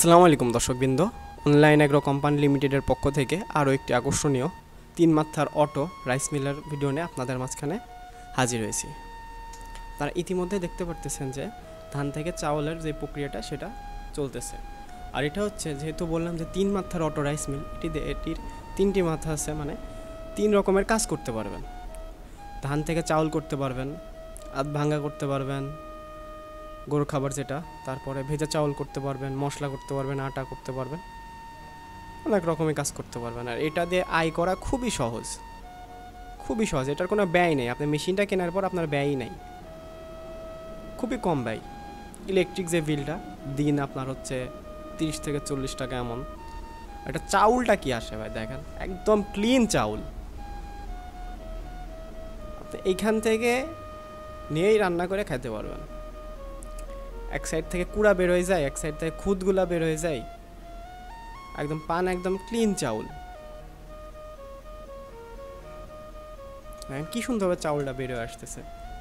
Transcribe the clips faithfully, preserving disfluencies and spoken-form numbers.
আসসালামু আলাইকুম দর্শকবৃন্দ, অনলাইন এগ্রো কোম্পানি লিমিটেডের পক্ষ থেকে আরও একটি আকর্ষণীয় তিন মাত্রার অটো রাইস মিলার ভিডিও নিয়ে আপনাদের মাঝখানে হাজির হয়েছি। তারা ইতিমধ্যে দেখতে পারতেছেন যে ধান থেকে চাউলের যে প্রক্রিয়াটা সেটা চলতেছে। আর এটা হচ্ছে, যেহেতু বললাম যে তিন মাত্রার অটো রাইস মিল, এটি এটির তিনটি মাথা আছে, মানে তিন রকমের কাজ করতে পারবেন। ধান থেকে চাউল করতে পারবেন, আধ ভাঙ্গা করতে পারবেন, গরুর খাবার যেটা, তারপরে ভেজা চাউল করতে পারবেন, মশলা করতে পারবেন, আটা করতে পারবেন, অনেক রকমের কাজ করতে পারবেন। আর এটা দিয়ে আয় করা খুবই সহজ, খুবই সহজ। এটার কোনো ব্যয় নেই। আপনি মেশিনটা কেনার পর আপনার ব্যয়ই নেই, খুবই কম ব্যয়। ইলেকট্রিক যে বিলটা দিন আপনার হচ্ছে তিরিশ থেকে চল্লিশ টাকা এমন। এটা চাউলটা কি আসে ভাই, দেখেন একদম ক্লিন চাউল। আপনি এইখান থেকে নিয়েই রান্না করে খেতে পারবেন। এক সাইড থেকে কুড়া বের হয়ে যায়, এক সাইড থেকে খুদগুলা বের হয়ে যায়, একদম পান একদম ক্লিন চাউল। কি সুন্দরভাবে চাউলটা বের হয়ে আসতেছে।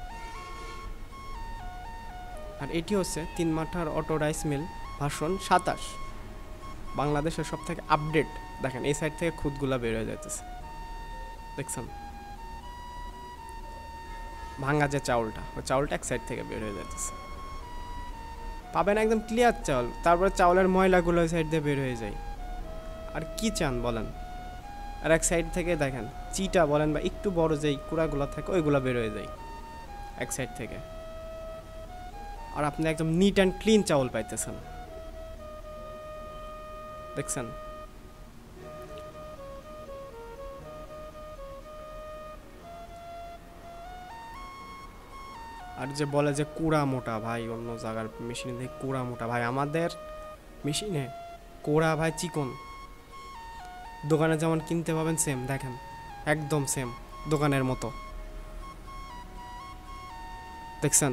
আর এটি হচ্ছে তিন মাথার অটো রাইস মিল ভার্সন সাতাশ, বাংলাদেশের সব থেকে আপডেট। দেখেন এই সাইড থেকে খুদগুলা বের হয়ে যাইতেছে, দেখছেন ভাঙা যে চাউলটা, ওই চাউলটা এক সাইড থেকে বের হয়ে যাইতেছে। পাবেন একদম ক্লিয়ার চাউল। তারপরে চাউলের ময়লাগুলো ওই সাইড দিয়ে বের হয়ে যায়। আর কি চান বলেন। আর এক সাইড থেকে দেখেন চিটা বলেন বা একটু বড় যেই কুড়াগুলো থাকে ওইগুলো বের হয়ে যায় এক সাইড থেকে। আর আপনি একদম নিট অ্যান্ড ক্লিন চাউল পাইতেছেন, দেখছেন। আর যে বলে যে কুড়া মোটা, ভাই অন্য জায়গার মেশিনে দেখি কুড়া মোটা, ভাই আমাদের মেশিনে কোড়া ভাই চিকন। দোকানে যেমন কিনতে পাবেন সেম, দেখেন একদম সেম দোকানের মতো, দেখছেন।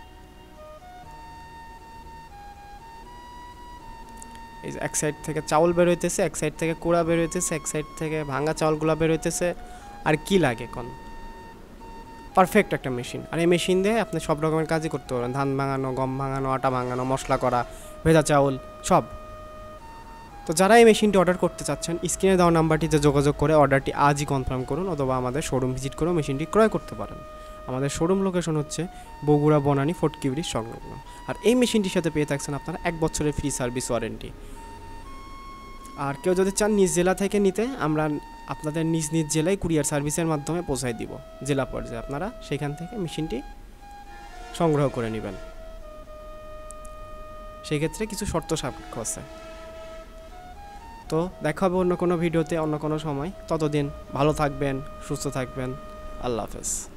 এই যে এক সাইড থেকে চাউল বের হইতেছে, এক সাইড থেকে কুড়া বের হইতেছে, এক সাইড থেকে ভাঙা চাউলগুলো বের হইতেছে। আর কি লাগে কোন, পারফেক্ট একটা মেশিন। আর এই মেশিন দিয়ে আপনি সব রকমের কাজই করতে পারবেন। ধান ভাঙানো, গম ভাঙানো, আটা ভাঙানো, মশলা করা, ভেজা চাউল সব। তো যারা এই মেশিনটি অর্ডার করতে চাচ্ছেন, স্ক্রিনে দেওয়া নাম্বারটিতে যোগাযোগ করে অর্ডারটি আজই কনফার্ম করুন, অথবা আমাদের শোরুম ভিজিট করেও মেশিনটি ক্রয় করতে পারেন। আমাদের শোরুম লোকেশন হচ্ছে বগুড়া বনানী ফোর্টকি ব্রিজ সংলগ্ন। আর এই মেশিনটির সাথে পেয়ে থাকছেন আপনারা এক বছরের ফ্রি সার্ভিস ওয়ারেন্টি। আর কেউ যদি চান নিজ জেলা থেকে নিতে, আমরা আপনাদের নিজ নিজ জেলায় কুরিয়ার সার্ভিসের মাধ্যমে পৌঁছায় দিব। জেলা পর্যায়ে আপনারা সেখান থেকে মেশিনটি সংগ্রহ করে নেবেন। সেই ক্ষেত্রে কিছু শর্ত সাপেক্ষ আছে। তো দেখা হবে অন্য কোনো ভিডিওতে, অন্য কোনো সময়। ততদিন ভালো থাকবেন, সুস্থ থাকবেন। আল্লাহ হাফেজ।